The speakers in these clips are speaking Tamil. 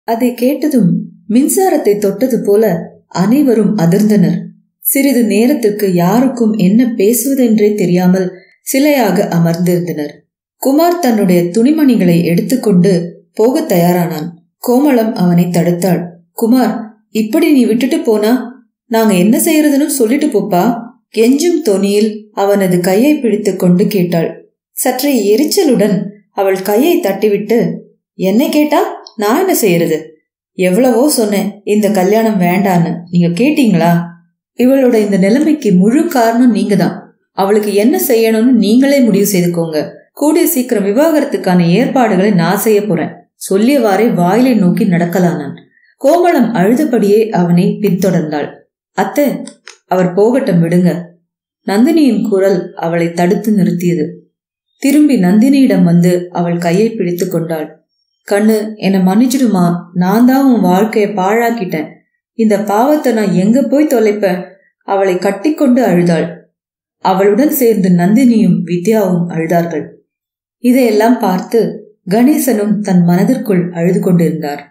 அதை கேட்டதும் மின்சாரத்தை தொட்டது போல அனைவரும் அதிர்ந்தனர். சிறிது நேரத்திற்கு யாருக்கும் என்ன பேசுவதென்றே தெரியாமல் சிலையாக அமர்ந்திருந்தனர். குமார் தன்னுடைய துணிமணிகளை எடுத்துக்கொண்டு போக தயாரானான். கோமளம் அவனை தடுத்தாள். குமார், இப்படி நீ விட்டுட்டு போனா நாங்க என்ன செய்யறதுன்னு சொல்லிட்டு போப்பா. கெஞ்சும் தொனியில் அவனது கையை பிடித்து கொண்டு கேட்டாள். சற்றே எரிச்சலுடன் அவள் கையை தட்டிவிட்டு, என்னை கேட்டா நான் என்ன செய்யறது? எவ்வளவோ சொன்னேன் இந்த கல்யாணம் வேண்டான்னு, நீங்க கேட்டீங்களா? இவளோட இந்த நிலைமைக்கு முழு காரணம் நீங்க தான். அவளுக்கு என்ன செய்யணும்னு நீங்களே முடிவு செய்துக்கோங்க. கூடிய சீக்கிரம் விவாகரத்துக்கான ஏற்பாடுகளை நான் செய்ய போறேன். சொல்லியவாறே வாயிலை நோக்கி நடக்கலானான். கோமளம் அழுதபடியே அவனை பின்தொடர்ந்தாள். அத்தை, அவர் போகட்டும், விடுங்க. நந்தினியின் குரல் அவளை தடுத்து நிறுத்தியது. திரும்பி நந்தினியிடம் வந்து அவள் கையை பிடித்து கொண்டாள். கண்ணு, என்னை மன்னிச்சிடுமா, நான் தான் உன் வாழ்க்கைய பாழாக்கிட்டேன். இந்த பாவத்தை நான் எங்க போய் தொலைப்பேன்? அவளை கட்டிக்கொண்டு அழுதாள். அவளுடன் சேர்ந்து நந்தினியும் வித்யாவும் அழுதார்கள். இதையெல்லாம் பார்த்து கணேசனும் தன் மனதிற்குள் அழுது கொண்டிருந்தார்.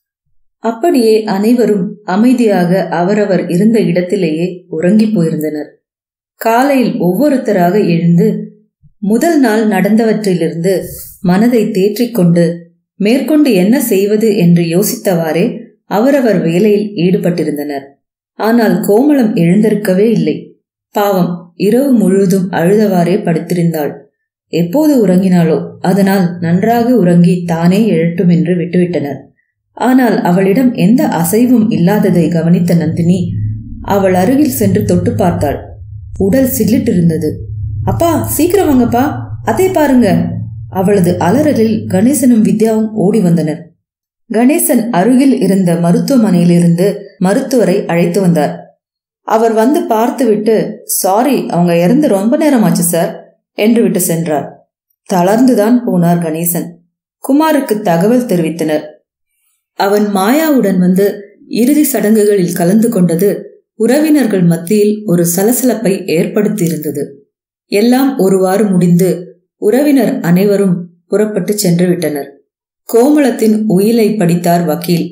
அப்படியே அனைவரும் அமைதியாக அவரவர் இருந்த இடத்திலேயே உறங்கி போயிருந்தனர். காலையில் ஒவ்வொருத்தராக எழுந்து முதல் நாள் நடந்தவற்றிலிருந்து மனதை தேற்றிக்கொண்டு மேற்கொண்டு என்ன செய்வது என்று யோசித்தவாறே அவரவர் வேலையில் ஈடுபட்டிருந்தனர். ஆனால் கோமளம் எழுந்திருக்கவே இல்லை. பாவம், இரவு முழுவதும் அழுதவாறே படுத்திருந்தாள். எப்போது உறங்கினாளோ அதனால் நன்றாக உறங்கி தானே எழட்டும் என்று விட்டுவிட்டனர். ஆனால் அவளிடம் எந்த அசைவும் இல்லாததை கவனித்த நந்தினி அவள் அருகில் சென்று தொட்டு பார்த்தாள். உடல் சில்லிட்டிருந்தது. அப்பா, சீக்கிரம் வாங்கப்பா, அதை பாருங்க. அவளது அலறலில் கணேசனும் வித்யாவும் ஓடி வந்தனர். கணேசன் அருகில் இருந்த மருத்துவமனையிலிருந்து மருத்துவரை அழைத்து வந்தார். அவர் வந்து பார்த்துவிட்டு, சாரி, அவங்க இறந்து ரொம்ப நேரமாச்சு சார் என்று விட்டு சென்றார். தளர்ந்துதான் போனார் கணேசன். குமாருக்கு தகவல் தெரிவித்தனர். அவன் மாயாவுடன் வந்து இறுதி சடங்குகளில் கலந்து கொண்டது உறவினர்கள் மத்தியில் ஒரு சலசலப்பை ஏற்படுத்தியிருந்தது. எல்லாம் ஒருவாறு முடிந்து உறவினர் அனைவரும் புறப்பட்டு சென்று விட்டனர். கோமளத்தின் உயிலை படித்தார் வக்கீல்.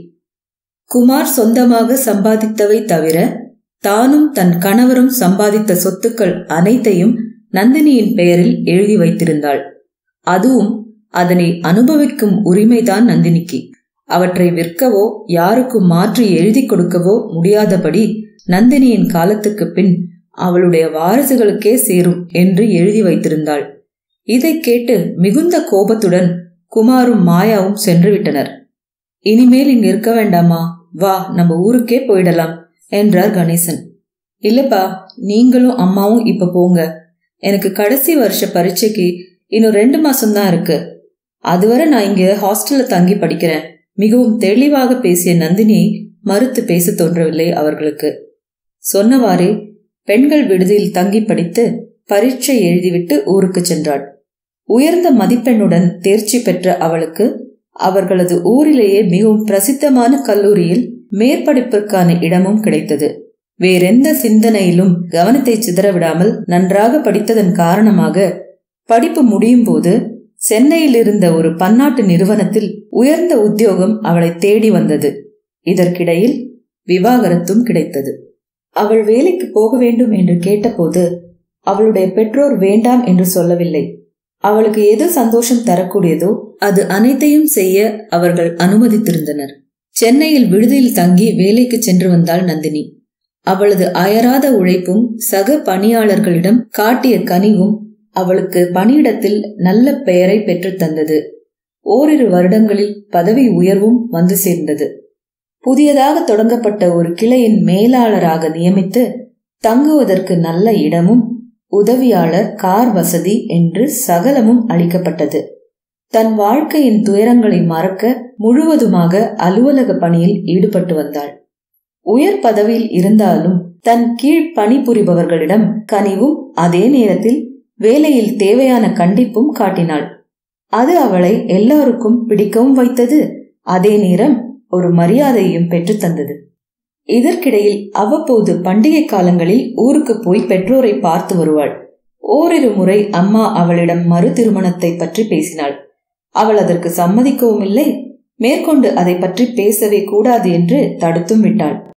குமார் சொந்தமாக சம்பாதித்தவை தவிர தானும் தன் கணவரும் சம்பாதித்த சொத்துக்கள் அனைத்தையும் நந்தினியின் பெயரில் எழுதி வைத்திருந்தாள். அதுவும் அதனை அனுபவிக்கும் உரிமைதான் நந்தினிக்கு. அவற்றை விற்கவோ யாருக்கும் மாற்றி எழுதி கொடுக்கவோ முடியாதபடி நந்தினியின் காலத்துக்கு பின் அவளுடைய வாரிசுகளுக்கே சேரும் என்று எழுதி வைத்திருந்தாள். இதை கேட்டு மிகுந்த கோபத்துடன் குமாரும் மாயாவும் சென்று விட்டனர். இனிமேல் இங்கு இருக்க வேண்டாமா, வா நம்ம ஊருக்கே போயிடலாம் என்றார் கணேசன். இல்லப்பா, நீங்களும் அம்மாவும் இப்ப போங்க. எனக்கு கடைசி வருஷ பரீட்சைக்கு இன்னும் 2 மாசம்தான் இருக்கு. அதுவரை நான் இங்க ஹாஸ்டல்ல தங்கி படிக்கிறேன். மிகவும் தெளிவாக பேசிய நந்தினியை மறுத்து பேச தோன்றவில்லை அவர்களுக்கு. சொன்னவாறே பெண்கள் விடுதியில் தங்கி படித்து பரீட்சை எழுதிவிட்டு ஊருக்கு சென்றாள். உயர்ந்த மதிப்பெண்ணுடன் தேர்ச்சி பெற்ற அவளுக்கு அவர்களது ஊரிலேயே மிகவும் பிரசித்தமான கல்லூரியில் மேற்படிப்பிற்கான இடமும் கிடைத்தது. வேறெந்த சிந்தனையிலும் கவனத்தை சிதறவிடாமல் நன்றாக படித்ததன் காரணமாக படிப்பு முடியும் போது சென்னையில் இருந்த ஒரு பன்னாட்டு நிறுவனத்தில் உயர்ந்த உத்தியோகம் அவளை தேடி வந்தது. இதற்கிடையில் விவாகரத்தும் கிடைத்தது. அவள் வேலைக்கு போக வேண்டும் என்று கேட்டபோது அவளுடைய பெற்றோர் வேண்டாம் என்று சொல்லவில்லை. அவளுக்கு எது சந்தோஷம் தரக்கூடியதோ அது அனைத்தையும் செய்ய அவர்கள் அனுமதித்திருந்தனர். சென்னையில் விடுதியில் தங்கி வேலைக்கு சென்று வந்தாள் நந்தினி. அவளது அயராத உழைப்பும் சக பணியாளர்களிடம் காட்டிய கனிவும் அவளுக்கு பணியிடத்தில் நல்ல பெயரை பெற்று தந்தது. ஓரிரு வருடங்களில் பதவி உயர்வும் வந்து சேர்ந்தது. புதியதாக தொடங்கப்பட்ட ஒரு கிளையின் மேலாளராக நியமித்து தங்குவதற்கு நல்ல இடமும் உதவியாளர், கார் வசதி என்று சகலமும் அளிக்கப்பட்டது. தன் வாழ்க்கையின் துயரங்களை மறக்க முழுவதுமாக அலுவலக பணியில் ஈடுபட்டு வந்தாள். உயர் பதவியில் இருந்தாலும் தன் கீழ் பணிபுரிபவர்களிடம் கனிவும் அதே நேரத்தில் வேலையில் தேவையான கண்டிப்பும் காட்டினாள். அது அவளை எல்லாருக்கும் பிடிக்கவும் வைத்தது. அதே நேரம் ஒரு மரியாதையும் பெற்று தந்தது. இதற்கிடையில் அவ்வப்போது பண்டிகை காலங்களில் ஊருக்கு போய் பெற்றோரை பார்த்து வருவாள். ஓரிரு முறை அம்மா அவளிடம் மறு திருமணத்தை பற்றி பேசினாள். அவள் அதற்கு சம்மதிக்கவும் இல்லை. மேற்கொண்டு அதை பற்றி பேசவே கூடாது என்று தடுத்தும் விட்டாள்.